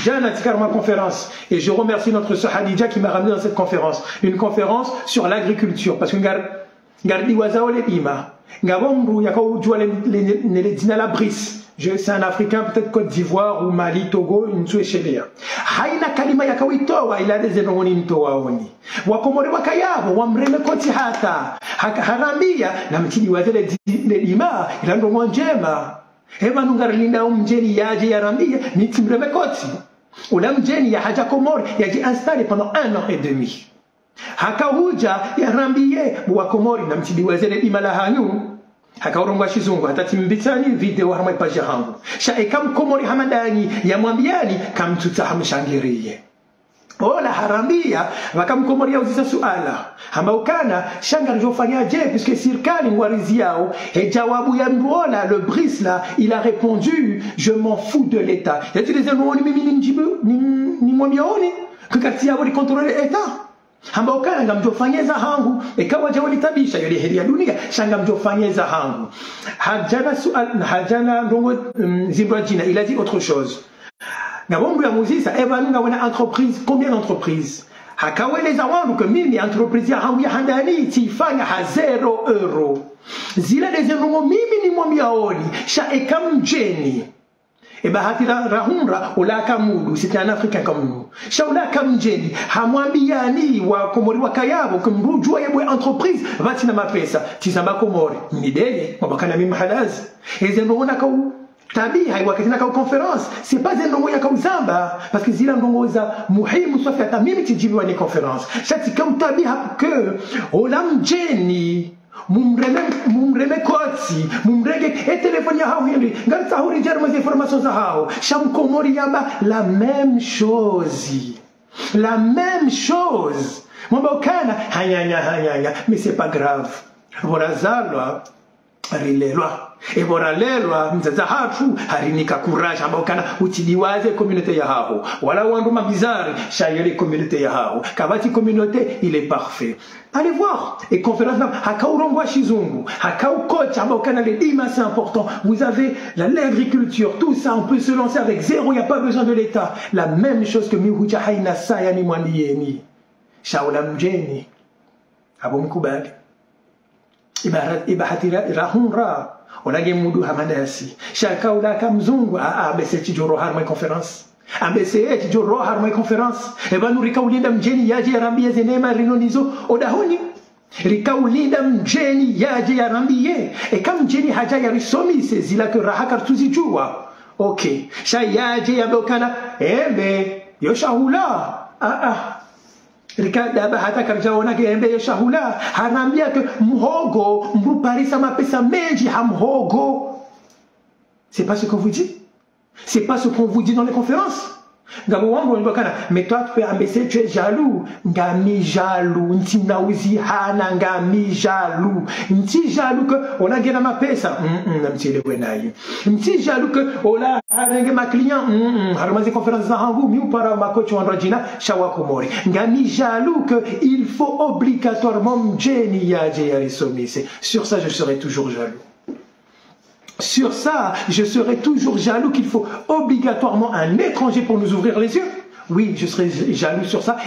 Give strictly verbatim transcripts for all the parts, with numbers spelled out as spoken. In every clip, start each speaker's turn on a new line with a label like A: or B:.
A: Jana tikar ma conférence. Et je remercie notre sœur Hadija qui m'a ramené dans cette conférence. Une conférence sur l'agriculture. Parce que gardi wazao le ima. Ngabombu yakao jua le dina la bris. C'est un Africain, peut-être Côte d'Ivoire ou Mali, Togo, une souéchéléa. Haina kalima yakawitoa ila de zenongoni ntoa oni. Wakomore wakayabo, wamreme koti hata. Harambia, na mtili wazele le ima, ilando mwanjema. Ema nungarlinda umjeni yaje yarambia, nitimreme koti. Ula mjeni ya haja komori, yaji installé pendant un an et demi. Hakahuja yarambie, wakomori na mtili wazele ima la hanyu. Hakaurongwa shizungu hata timbitani video harma ipaja hangu sha ekam komori hamadani ya mwambiani kamtuta hamshangiriye ola harambia wakam komori ya uzisa suala hamba ukana shangari jofanya je puisque sirkali ngwarizi yao et jawabu ya mbola le bris là il a répondu je m'en fous de l'état ya tu les anoni mimi ni mjibu ni ni mwambioni que kati yao contrôler l'état hamba ukana ngamjofanyeza hangu ikawa jawali tabisha yule heri ya dunia shanga mjofanyeza hangu hajana sual hajana ndongo um, zimbra jina il a dit autre chose ngabombu ya muzisa eva nunga wana entreprise combien d'entreprises hakaweleza wangu que mimi entreprise ya hangu ya handani tifanya ha zero euro zile de ndongo mimi ni mwambiaoni sha ekamjeni et bahati la rahumra ulaka mudu c'était un africain comme nous shaulaka mjeni hamwambiani wa komori wakayabo kumrujua yebwe entreprise vatina mapesa tizamba komori midele mabakana mimi halazi ezenona ka tabi haiwakatina ka conférence c'est pas zenongo ya kauzamba parce que zila ndongo za muhimu safi hata mimi tijibiwa ni conférence shati kam tabi hapo que olamjeni mumreme mumreme kotsi mumrege et téléphone ya hao Henry ngalta huri jarma des informations za hao sham komori yamba la même chose la même chose mwamba kana hanyanya hanyanya mais c'est pas grave vorazalwa rilelwa e boralelwa mzaza hatu harinika courage amba kana utiliwaze communauté ya hao wala wandu mabizari shayele communauté ya hao kabati communauté il est parfait. Allez voir. Et conférence là, hakaurongwa shizungu, hakaukocha, ambokana les dima c'est important. Vous avez l'agriculture, tout ça, on peut se lancer avec zéro, il n'y a pas besoin de l'État. La même chose que mihuja haina saya ni mwandiyeni. Shaula mjeni. Abo mkubali. Ibahati rahunra. Olage mudu hamadasi. Shaka ulaka mzungu. Ah ah, bese tijoro harma conférence. Ambese tijoro harma conférence. Eba nurika ulinda mjeni yaje yarambie zenema rinonizo odahoni. Rika ulinda mjeni yaje yarambie. E kam mjeni haja yarisomi se zila ke rahakar tuzijua. Ok. Sha yaje yabokana. Ebe yoshahula. Ah ah. Rika daba hata karjaona ke embe yoshahula. Harambia ke mhogo mruparisa mapesa meji hamhogo. C'est pas ce qu'on vous dit. C'est pas ce qu'on vous dit dans les conférences. Mais toi tu peux abaisser, tu es jaloux. Ngami jaloux. Nti nauzi hana ngami jaloux. Nti jaloux que on a gagné ma pesa. Nti le wenayi. Nti jaloux que on a gagné ma client. Harmazi conférence za hangu mi para ma coach wanrajina shawa komori. Ngami jaloux que il faut obligatoirement mjeni yaje yarisomise. Sur ça je serai toujours jaloux. Sur ça, je serai toujours jaloux qu'il faut obligatoirement un étranger pour nous ouvrir les yeux. Oui, je serai jaloux sur ça.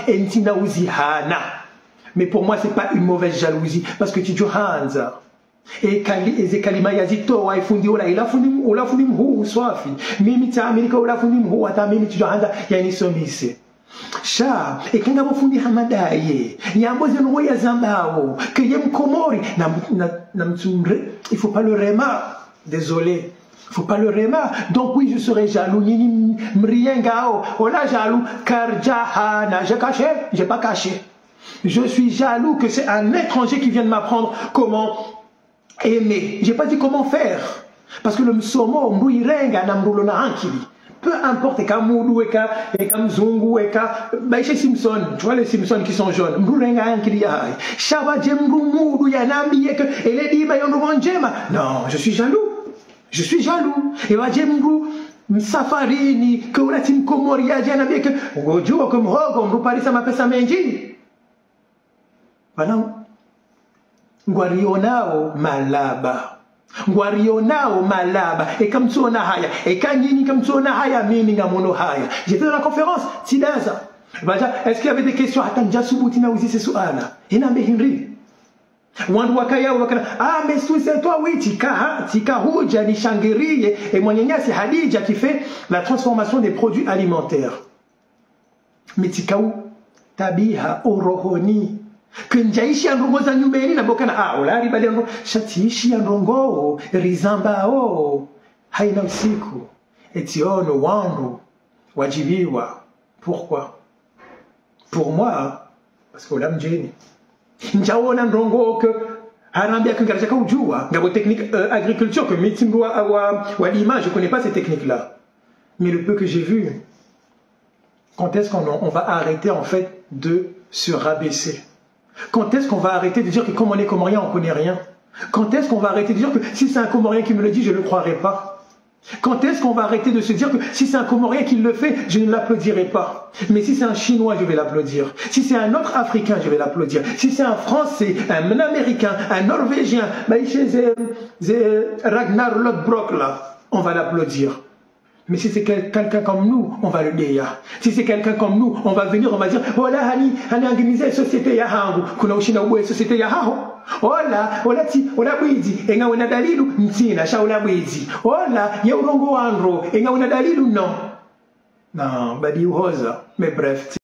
A: Mais pour moi, ce n'est pas une mauvaise jalousie. Parce que tu dis Hanza. Et Kalima Yazito, il faut dire, il a fini, il a fini, il a fini. Mimi ta Amerika, il a fini, il a fini, il a fini, il a fini. Sha, et quand on fundi hamadaye, il y a un besoin de ya zambao, que yem komori, il faut pas le remarquer. Désolé, il ne faut pas le remarquer. Donc oui, je serai jaloux. Nini mriengao. Oh là, jaloux. Car jahana. J'ai caché? J'ai pas caché. Je suis jaloux que c'est un étranger qui vient de m'apprendre comment aimer. J'ai pas dit comment faire. Parce que le msomo, mrienga na mrulona ankili. Peu importe, eka moudou, eka, eka mzungu, eka, bah, chez Simpson, tu vois les Simpsons qui sont jaunes, mrourenga ankili ay, shaba jemrou moudou, yanambi, eka, et les dit, bah, yon jema. Non, je suis jaloux. Je suis jaloux. Et bah, jemrou, msafarini, que on tim komoria, yanambi, que, gojo, comme rogo, mrou paris sa ma pesa menji. Voilà. Guarionao malaba. ngwarionao malaba et comme tu on a haya et kanyini comme tu on a haya mini ngamono haya. J'étais dans la conférence Tidaza. Est-ce qu'il y avait des questions à Tanjasubuti na uzi suala? Ina mehinri. Wandu wakaya wakana ah mais c'est toi oui tika tika huja ni shangirie et mwenyanyasi Hadija qui fait la transformation des produits alimentaires. Mais tikau tabiha orohoni kunjaishi androngo za nyumbeni na bokana ah ulari bali androngo shatiishi androngo rizambao haina usiku etiono wandu wajibiwa. Pourquoi? Pour moi parce que la mjeni njaona ndrongo que harambia kungaraja ka ujua ngabo technique euh, agriculture que mitimbo wa wa l'image je connais pas ces techniques là mais le peu que j'ai vu. Quand est-ce qu'on on va arrêter en fait de se rabaisser? Quand est-ce qu'on va arrêter de dire que comme on est comorien on connaît rien? Quand est-ce qu'on va arrêter de dire que si c'est un comorien qui me le dit je ne le croirai pas? Quand est-ce qu'on va arrêter de se dire que si c'est un Comorien qui le fait, je ne l'applaudirai pas? Mais si c'est un Chinois, je vais l'applaudir. Si c'est un autre Africain, je vais l'applaudir. Si c'est un Français, un Américain, un Norvégien, Ragnar Lodbrok là, on va l'applaudir. Mais si c'est quelqu'un comme nous, on va le dire. Si c'est quelqu'un comme nous, on va venir, on va dire, oh là, Hani, Hani organiser société ya hangu, kuna ushina uwe société ya haho. Ola, ola ti, ola bwizi, enga wena dalilu, mtina, sha ola bwizi. Ola, ya urongo wanro, enga wena dalilu, non. Non, badi uhoza, mais bref.